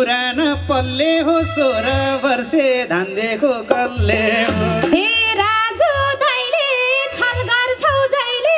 पुराना पल्ले हो 16 वर्षे धान्देको कल्ले हो हे राजु दाइले छल गर्छौ जहिले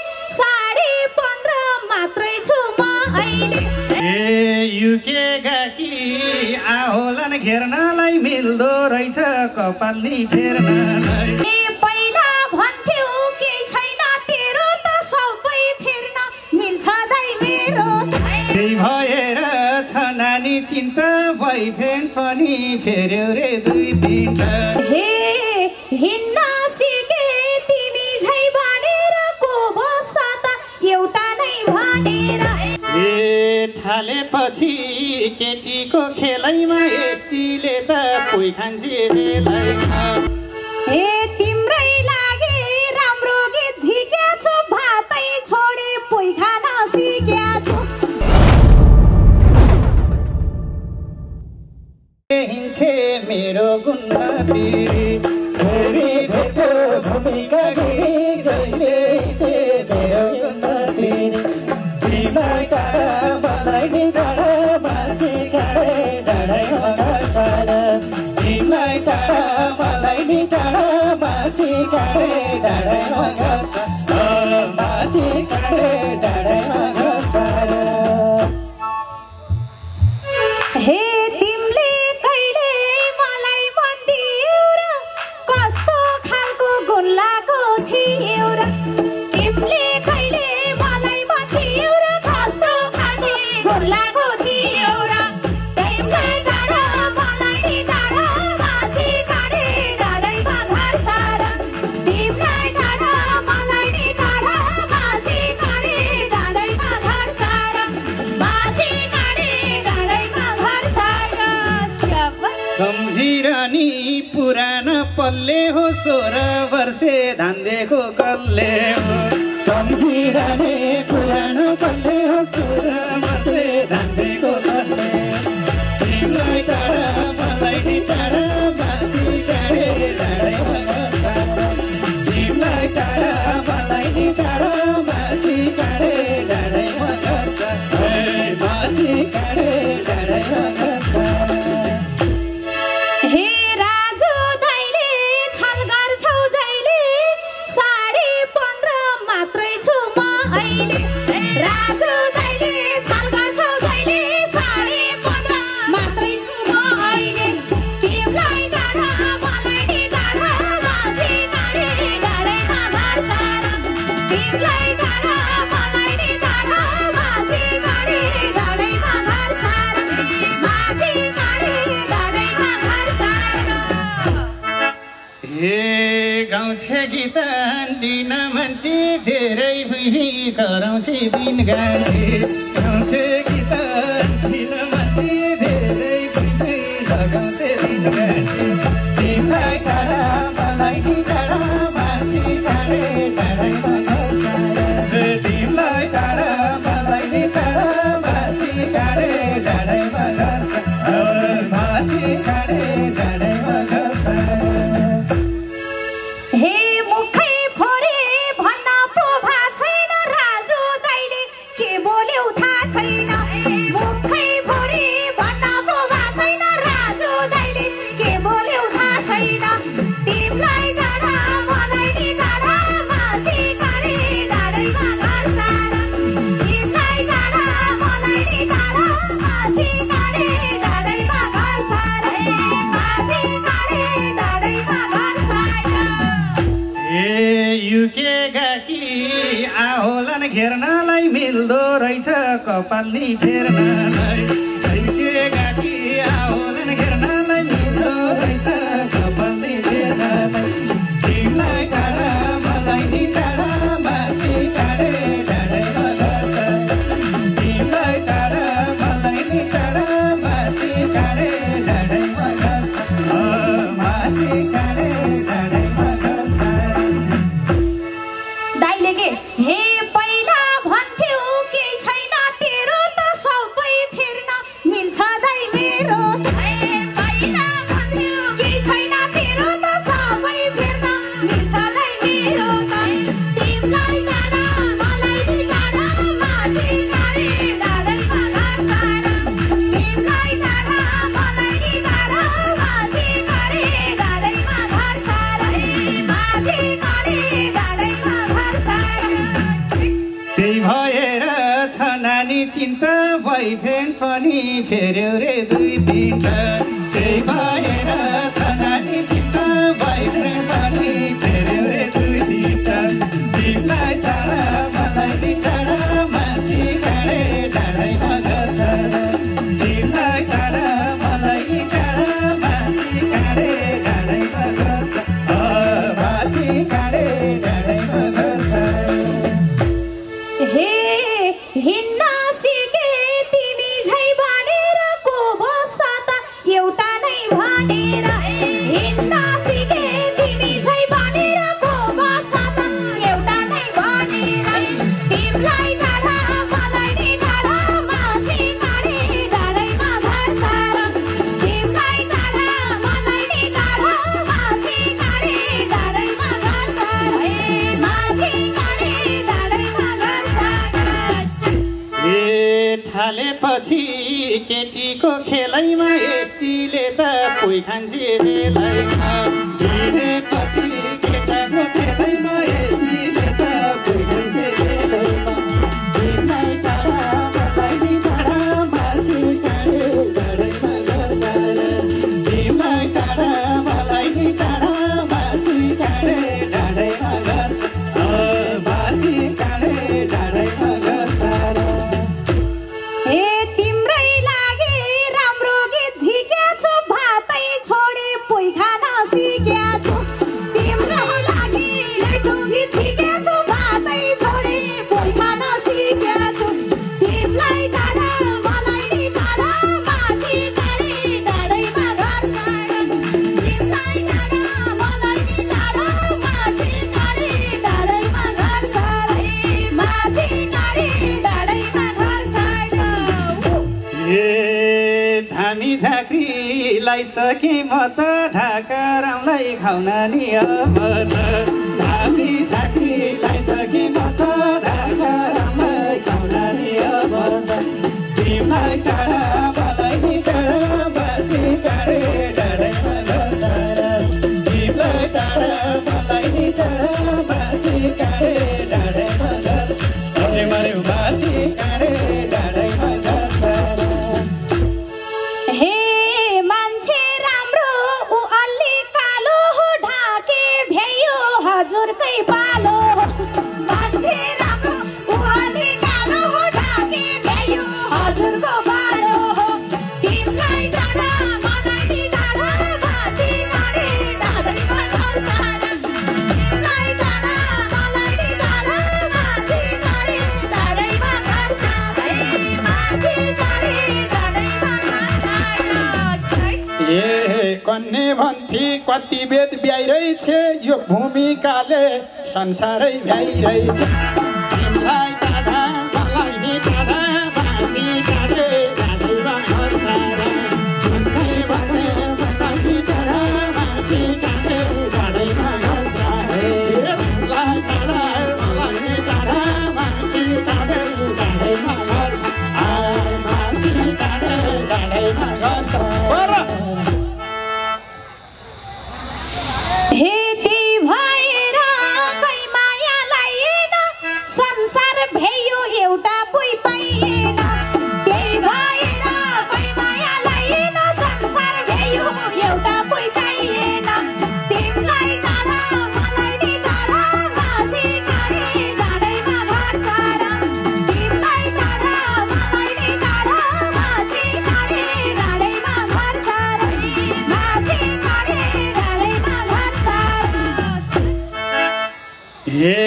15.5 मात्रै छु म अहिले ए युके गाकी आहोलान घेर्नलाई मिल्दो रहेछ कपाल नि फेर्नलाई ए पहिला भन्थ्यौ के छैन तेरो त सबै फेर्न मिल्छ दाइ मेरो त्यही भएर छ नानी चिन्ता बोयफ्रेन्ड पनि फेर्यौ रे 2-3 हे हिन्न सिके तिमी झै भनेर को बस त एउटा नै भनेर ए थालेपछि केटीको खेलैमा यस्तीले त पोइ खान्छे बेलैमा ए तिम्रै लागि राम्रो गीत झिक्या छु भातै छोडे पोइ खान सिक्या छु हिन्छे मेरो गुन्नती फेरि भेटो भूमिका गीत जहिले छे मेरो गुन्नती तिमीलाई टाढा मलाई नि टाढा मान्छे काँडे डाँडै मगासारा तिमीलाई टाढा मलाई नि टाढा मान्छे काँडे डाँडै मगासारा मान्छे काँडे डाँडै मगासारा हे तिमीले कहिले मलाई मन दियौ र कस्तो खालको गुण लागो थियौ र तिमीले कहिले मलाई मन दियौ र कस्तो खालको गुण लागो थियौ र तिमीलाई टाढा मलाई नि टाढा मान्छे काँडे डाँडैमा घर सारा तिमीलाई टाढा मलाई नि टाढा मान्छे काँडे डाँडैमा घर सारा मान्छे काँडे डाँडैमा घर सारा सम्झिरहनी पुराना पल्ले हो 16 वर्षे धान्देको कल्ले हो सम्झिरहने पुराना पल्ले हो 16 वर्षे धान्देको कल्ले तिमीलाई टाढा मलाई नि टाढा मान्छे काँडे डाँडै मगासारा तिमीलाई टाढा मलाई नि टाढा मान्छे काँडे डाँडै मगासारा मान्छे काँडे डाँडै मगासारा हे राजु दाइले छल गर्छौ जहिले 15.5 मात्रै छु म अहिले राजु दाइले छल गर्छौ जहिले 15.5 मात्रै छु म अहिले तिमीलाई टाढा मलाई नि टाढा मान्छे काँडे डाँडैमा घर सारा तिमीलाई टाढा मलाई नि टाढा मान्छे काँडे डाँडैमा घर सारा मान्छे काँडे डाँडैमा घर सारा हे गाउँछे गीत दिन मन्टी धेरै भुइँ कराउँछे दिन गान्थे गाउँछे गीत दिन मन्टी धेरै भुइँ लगाउँछे दिन गान्थे तिमीलाई टाढा मलाई नि टाढा मान्छे काँडे डाँडैमा घर सारा तिमीलाई टाढा मलाई नि टाढा मान्छे काँडे डाँडैमा घर सारा मान्छे काँडे डाँडैमा घर सारा हे मुखै फोरे भन्न पो भा छैन राजु दाइले के बोल्यौ थाहा छैन मुखै फोरे भन्न पो भा छैन राजु दाइले के बोल्यौ थाहा छैन तिमीलाई टाढा मलाई नि टाढा मान्छे काँडे डाँडैमा घर सारा तिमीलाई टाढा मलाई नि टाढा मान्छे काँडे डाँडैमा घर सारा मान्छे काँडे डाँडैमा घर सारा ए युके गाकी आहोलान घेर्नलाई मिल्दो रहेछ कपाल नि फेर्नलाई युके गाकी आहोलान घेर्नलाई मिल्दो रहेछ कपाल नि फेर्नलाई तिमीलाई टाढा मलाई नि टाढा मान्छे काँडे डाँडैमा घर सारा तिमीलाई टाढा मलाई नि टाढा मान्छे काँडे डाँडैमा घर सारा मान्छे काँडे डाँडैमा घर सारा दाइले के हे पहिला भन्थ्यौ के छैन तेरो त सबै फेर्न चिन्ता बोयफ्रेन्ड पनि फेर्यो रे 2-3 टा त्यही भएर छ नानी चिन्ता बोयफ्रेन्ड पनि फेर्यो रे 2-3 टा तिमीलाई टाढा मलाई टाढा मान्छे काँडे डाँडैमा गर्छ तिमीलाई टाढा मलाई टाढा मान्छे काँडे डाँडैमा गर्छ मान्छे काँडे डाँडैमा गर्छ हे हिन्न सिके तिमी झै भनेर को बस्छ त एउटा नै भनेर हिन्न सिके तिमी झै भनेर को बस्छ त एउटा नै भनेर तिमीलाई टाढा मलाई नि टाढा मान्छे काँडे डाँडैमा गर्छ तिमीलाई टाढा मलाई नि टाढा मान्छे काँडे डाँडैमा गर्छ मान्छे काँडे डाँडैमा गर्छ थालेपछि केटीको खेलैमा यस्तीले त पोइ खान्छे बेलैमा भिडेपछि केटाको खेलैमा यस्तीले त पोइ खान्छे बेलैमा तिमीलाई टाढा मलाई नि टाढा मान्छे काँडे डाँडैमा गर्छ तिमीलाई टाढा मलाई नि टाढा मान्छे काँडे डाँडैमा गर्छ मान्छे काँडे डाँडैमा गर्छ हे तिम्रै लागि राम्रो गीत झिक्या छु भातै छोडे पोइ खान सिक्या छु तिम्रै लागि मिठो गीत झिक्या छु भातै छोडे पोइ खान सिक्या छु तिमीलाई टाढा मलाई नि टाढा मान्छे काँडे डाँडैमा गर्छ तिमीलाई टाढा मलाई नि टाढा मान्छे काँडे डाँडैमा गर्छ मान्छे काँडे डाँडैमा गर्छ धामी झाँक्रीलाई सके म त ढाका रामलाई खाउन नि अब त धामी झाँक्रीलाई सके म त ढाका रामलाई खाउन नि अब त तिमीलाई टाढा मलाई नि टाढा मान्छे काँडे डाँडैमा गर्छ तिमीलाई टाढा मलाई नि टाढा मान्छे काँडे डाँडैमा गर्छ मान्छे काँडे डाँडैमा गर्छ हे मान्छे राम्रो उ अलि कालो हो ढाके भ्यायो हजुरकै पालो मान्छे राम्रो उ अलि कालो हो ढाके भ्यायो हजुरको पालो हो तिमीलाई टाढा मलाई नि टाढा मान्छे काँडे डाँडैमा गर्छ तिमीलाई टाढा मलाई नि टाढा मान्छे काँडे डाँडैमा गर्छ मान्छे काँडे डाँडैमा गर्छ ए कन्ने भन्थे कति बेद ब्याइरहेछ यो भूमिकाले संसारै भ्याइरहेछ तिमीलाई टाढा मलाई नि टाढा मान्छे काँडे डाँडैमा गर्छ तिमीलाई भने मलाई नि टाढा मान्छे काँडे डाँडैमा गर्छ तिमीलाई टाढा मलाई नि टाढा मान्छे काँडे डाँडैमा गर्छ मान्छे काँडे डाँडैमा गर्छ हे ती भएर कै माया लाएन संसार भ्यायो एउटा पोइ पाइएन त्यही भएर कै माया लाएन संसार भ्यायो एउटा पोइ पाइएन तिमीलाई टाढा मलाई नि टाढा मान्छे काँडे डाँडैमा गर्छ तिमीलाई टाढा मलाई नि टाढा मान्छे काँडे डाँडैमा गर्छ मान्छे काँडे डाँडैमा गर्छ हे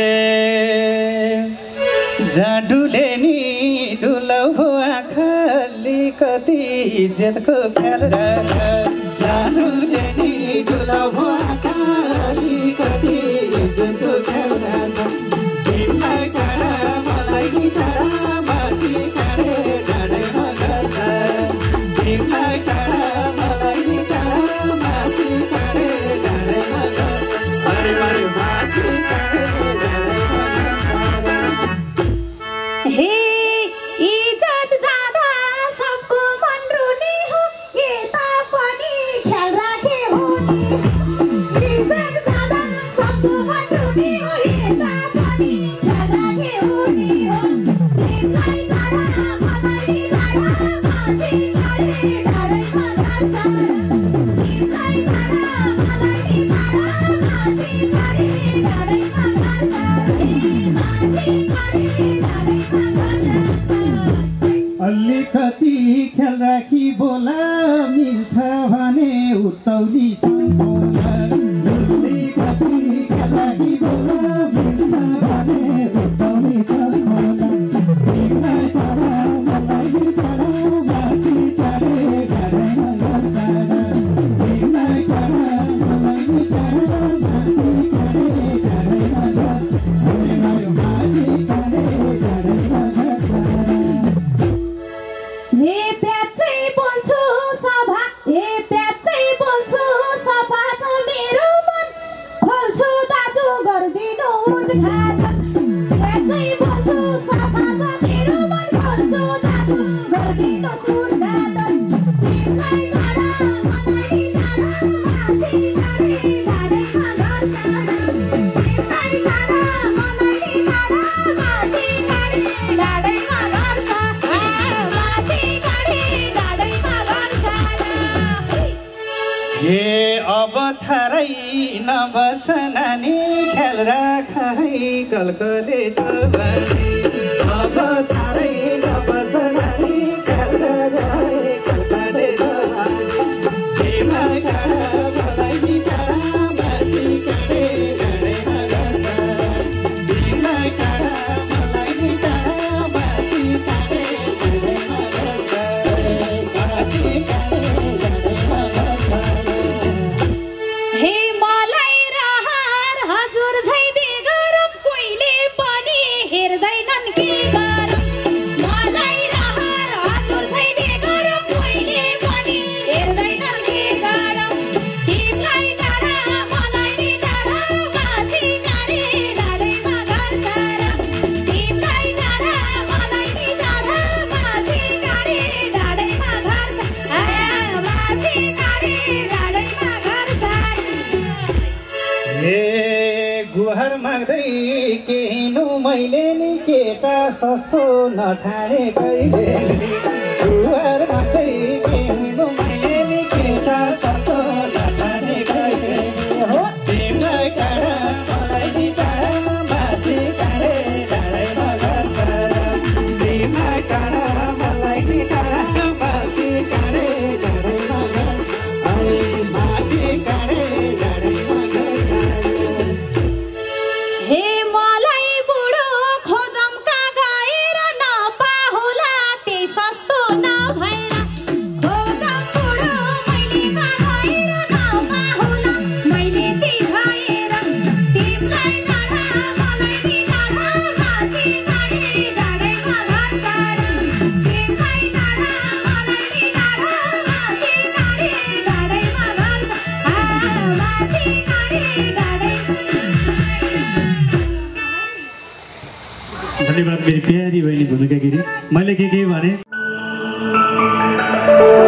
जाडुले नि डुलाउ भो आँखाले कति इज्जतको ख्याल राख जाडुले नि डुलाउ भो आँखाले कति इज्जतको ख्याल राख तिमीलाई टाढा मलाई नि टाढा मान्छे काँडे डाँडैमा गर्छ तिमीलाई टाढा मलाई नि टाढा मान्छे काँडे डाँडैमा गर्छ अरे मान्छे काँडे डाँडैमा गर्छ हे इज्जत जाँदा सबको मन रुने हो यता पनि अलिकति ख्याल राखी बोला मिल्छ भने उत्तौली सम्झौला अलिकति ख्याल राखी बोला मिल्छ भने उत्तौली सम्झौला तिमीलाई टाढा मलाई टाढा माथि टाढे गाडैमा गर्छाडा तिमीलाई टाढा मलाई टाढा माथि टाढे गाडैमा गर्छ माथि टाढे गाडैमा गर्छाडा हे प्याचै बोल्छु सभा हे प्याचै बोल्छु सभा छ मेरो मन खोल्छु दाजु गर्दिनु उठघाट प्याचै बोल्छु सभा छ मेरो मन खोल्छु दाजु गर्दिनु उठघाट तिमीलाई टाढा मलाई टाढा माथि टाढे गाडैमा गर्छाडा तिमीलाई टाढा मलाई टाढा माथि टाढे गाडैमा गर्छ हे अब थारै नबस नानी ख्याल राख है कलकले जवानी अब थारै नबस नानी ख्याल राख है कलकले जवानी तिमीलाई टाढा मलाई टाढा माथि टाढे गाडैमा गर्छ तिमीलाई टाढा मलाई टाढा माथि टाढे गाडैमा गर्छ माथि टाढे गाडैमा गर्छ हे मलाई रहर हजुर झै बेगरम कोहीले पनि हेर्दैनन् के गरम मलाई रहर हजुर झै बेगरम कोहीले पनि हेर्दैनन् के गरम तिमीलाई टाढा मलाई टाढा माथि टाढे गाडैमा गर्छाडा तिमीलाई टाढा मलाई टाढा माथि टाढे गाडैमा गर्छ माथि टाढे गाडैमा गर्छ हे गुहार माग्दै केहिनु मैले नि केटा सस्तो नठाने कहिले गुहार माग्दै केहिनु मैले नि केटा सस्तो नठाने कहिले हो तिमीलाई टाढा मलाई टाढा माथि टाढे गाडैमा गर्छ तिमीलाई टाढा मलाई टाढा माथि टाढे गाडैमा गर्छ माथि टाढे गाडैमा गर्छ हे मलाई बुढो खोजम कहाँ गएर नपाहुला त्यही सस्तो नभएर खोजम बुढो मैले कहाँ गएर नपाहुला मैले त्यही भएर तिमीलाई टाढा मलाई टाढा माथि टाढे गाडैमा गर्छाडा तिमीलाई टाढा मलाई टाढा माथि टाढे गाडैमा गर्छ माथि टाढे गाडैमा धन्यवाद मेरी प्यारी बहिनी भूमिका गिरी। मैले के भने